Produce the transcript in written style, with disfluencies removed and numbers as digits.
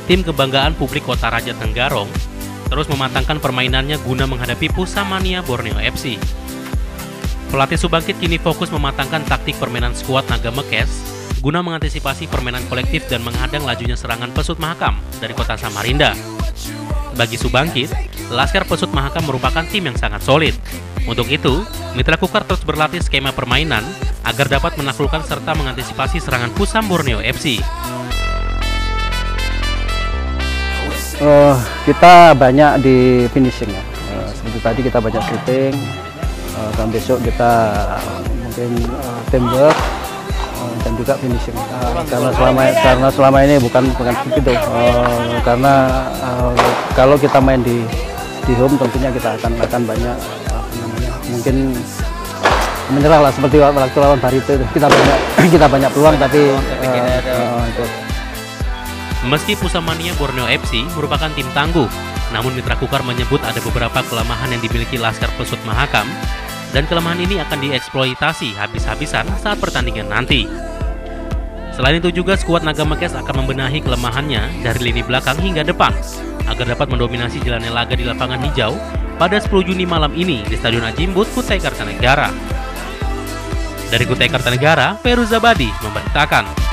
tim kebanggaan publik Kota Raja Tenggarong terus mematangkan permainannya guna menghadapi Pusamania Borneo FC. Pelatih Subangkit kini fokus mematangkan taktik permainan skuad Naga Mekes guna mengantisipasi permainan kolektif dan menghadang lajunya serangan Pesut Mahakam dari Kota Samarinda. Bagi Subangkit, Laskar Pesut Mahakam merupakan tim yang sangat solid. Untuk itu, Mitra Kukar terus berlatih skema permainan agar dapat menaklukkan serta mengantisipasi serangan Pusam Borneo FC. Kita banyak di finishing ya. Seperti tadi kita banyak shooting, dan besok kita mungkin teamwork dan juga finishing. Karena selama ini bukan begitu. Karena kalau kita main di home tentunya kita akan banyak mungkin menyerah lah, seperti waktu lawan Barito itu kita banyak peluang tapi Meski Pusamania Borneo FC merupakan tim tangguh, namun Mitra Kukar menyebut ada beberapa kelemahan yang dimiliki Laskar Pesut Mahakam dan kelemahan ini akan dieksploitasi habis-habisan saat pertandingan nanti. Selain itu juga skuad Naga Mekes akan membenahi kelemahannya dari lini belakang hingga depan agar dapat mendominasi jalannya laga di lapangan hijau pada 10 Juni malam ini di Stadion Ajimbut, Kutai Kartanegara. Dari Kutai Kartanegara, Feruza Badi memberitakan.